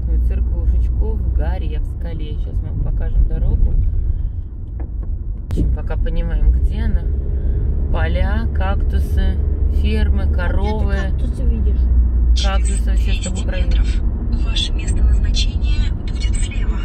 приятную церквушечку в горе, в скале. Сейчас мы вам покажем дорогу. Пока понимаем, где она. Поля, кактусы, фермы, коровы. А где ты кактусы видишь? Кактусы все с тобой проверим. Ваше место назначения будет слева.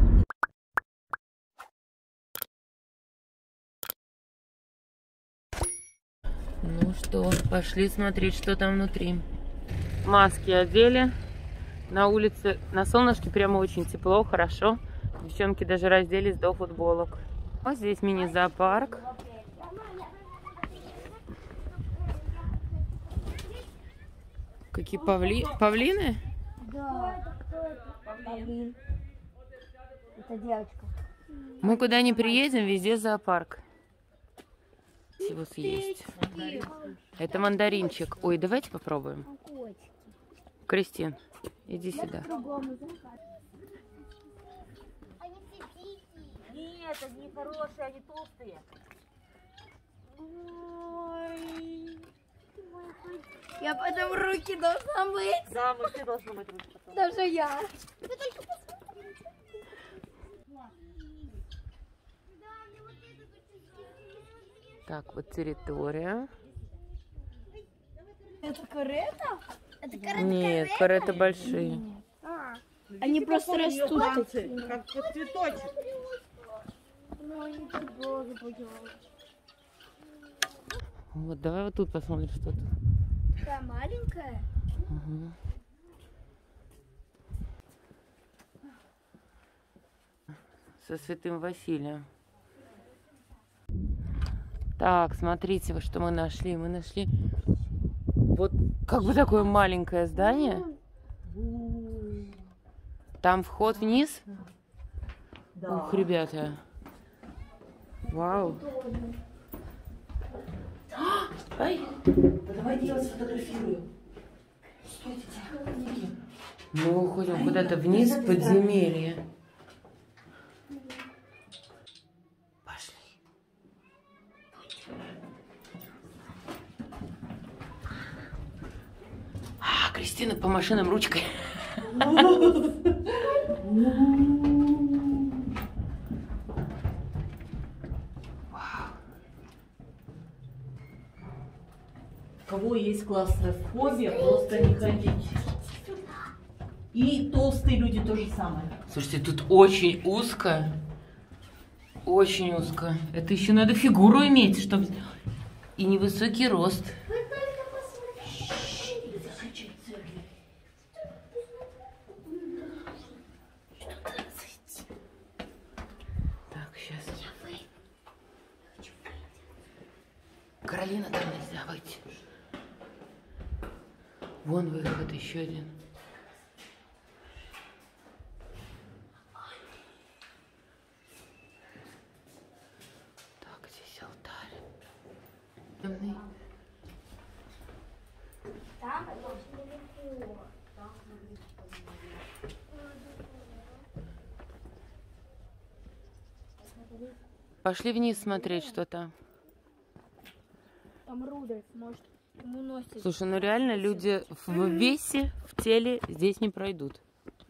Ну что, пошли смотреть, что там внутри. Маски одели. На улице, на солнышке прямо очень тепло, хорошо. Девчонки даже разделись до футболок. Вот здесь мини-зоопарк. Какие павлины? Да. Павлин. Это девочка. Мы куда ни приедем, везде зоопарк. Всего съесть. Это мандаринчик. Ой, давайте попробуем. Кристин, иди сюда. Нет, они не хорошие, они толстые. Ой. Я потом руки должна мыть. Да, мы все должны мыть руки потом. Даже я. Так, вот территория. Это карета? Это карета? Нет, кареты большие. Они просто растут. Как под цветочек. Вот, давай вот тут посмотрим что-то. Такая маленькая. Угу. Со Святым Василием. Так, смотрите, вот что мы нашли. Мы нашли вот как бы такое маленькое здание. Там вход вниз. Да. Ух, ребята. Вау. Ай, Да давайте я вас сфотографирую. Стойте, тихо. мы уходим куда-то вниз в подземелье. Пошли. Кристина по машинам ручкой. У кого есть клаустрофобия, просто не ходите. И толстые люди то же самое. Слушайте, тут очень узко. Очень узко. Это еще надо фигуру иметь, чтобы... И невысокий рост. Так, сейчас. Каролина, там нельзя выйти. Вон выход, еще один. Так, здесь алтарь. Темный. Пошли вниз смотреть, что там. Там Рудольф, может, ему носит. Слушай, ну реально люди в весе, в теле здесь не пройдут.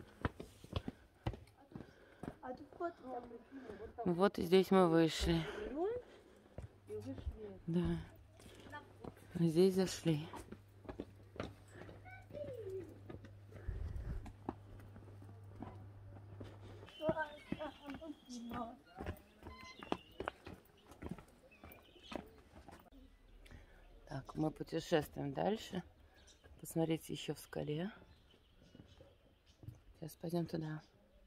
А тут вот Вот здесь мы вышли. Да. Здесь зашли. Так, мы путешествуем дальше. Посмотрите еще в скале. Сейчас пойдем туда.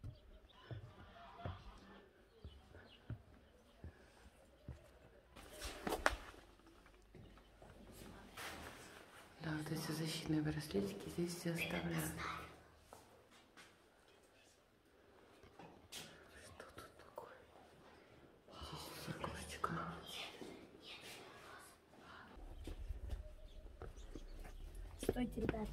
Да, вот эти защитные браслетики здесь все оставляют. Что тут такое? Здесь окошечко. Стойте, ребят.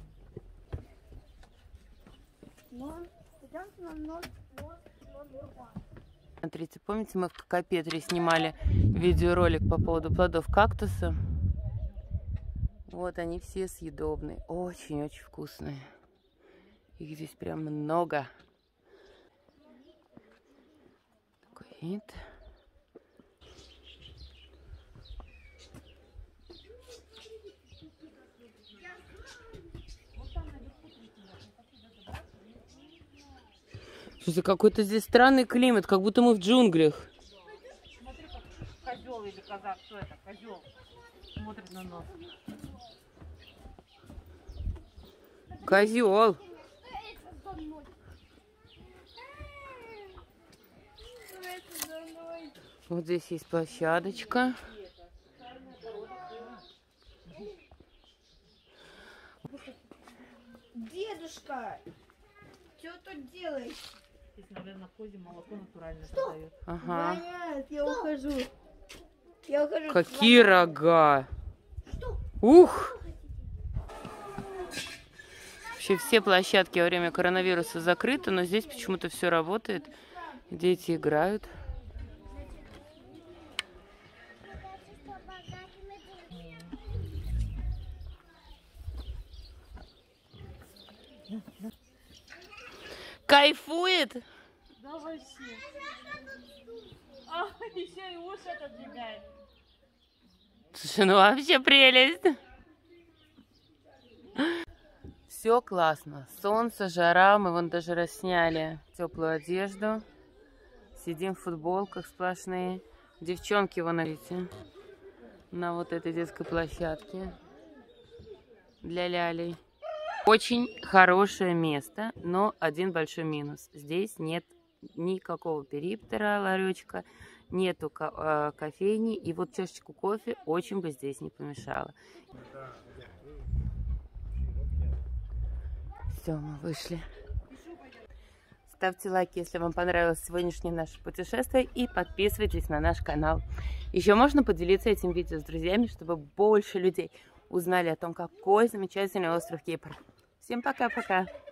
Но идемте на номер 2. Смотрите, помните, мы в Кокопетре снимали видеоролик по поводу плодов кактуса? Вот они все съедобные, очень-очень вкусные. Их здесь прям много. Такой вид. Слушай, какой-то здесь странный климат, как будто мы в джунглях. Смотри, как козел или коза, кто это? Козел смотрит на нас. Козел. Вот здесь есть площадочка. Дедушка, что тут делаешь? Здесь, наверное, козе молоко натурально продают. Ага. Нет, я ухожу. Я ухожу. Какие рога. Ух! Вообще все площадки во время коронавируса закрыты, но здесь почему-то все работает. Дети играют. Кайфует? Да вообще. А, еще и уши отодвигает. Слушай, ну вообще прелесть. Все классно. Солнце, жара. Мы вон даже рассняли теплую одежду. Сидим в футболках сплошные. Девчонки вон, видите, на вот этой детской площадке для лялей. Очень хорошее место, но один большой минус. Здесь нет никакого периметра, ларечка, нету кофейни. И вот чашечку кофе очень бы здесь не помешало. Все, мы вышли. Ставьте лайки, если вам понравилось сегодняшнее наше путешествие, и подписывайтесь на наш канал. Еще можно поделиться этим видео с друзьями, чтобы больше людей узнали о том, какой замечательный остров Кипр. Всем пока-пока!